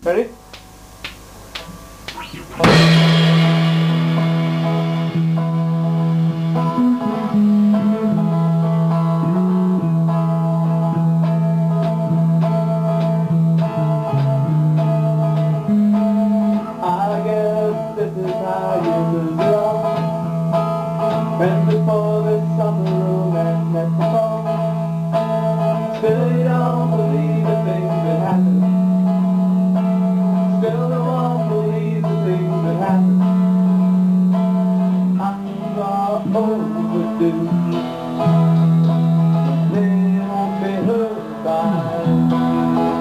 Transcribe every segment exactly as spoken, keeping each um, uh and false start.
Ready? I guess this is how you lose it all. Friends before this summer room and next fall. Still you don't believe the things that happen. Still you won't believe the things that happen. I'm all overdue. They won't be hurt by me.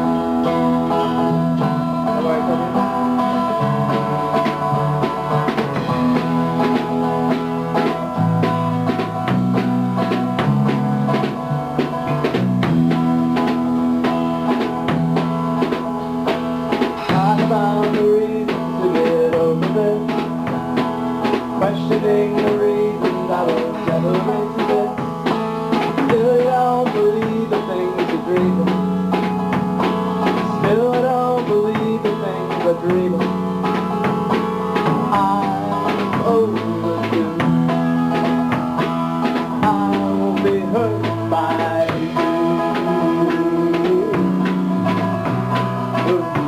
I found a reason to get over this, questioning the reasons I was never into this. Still you don't believe the things you're dreaming. Still I don't believe the things I'm dreaming. I'm overdue. I won't be hurt by you.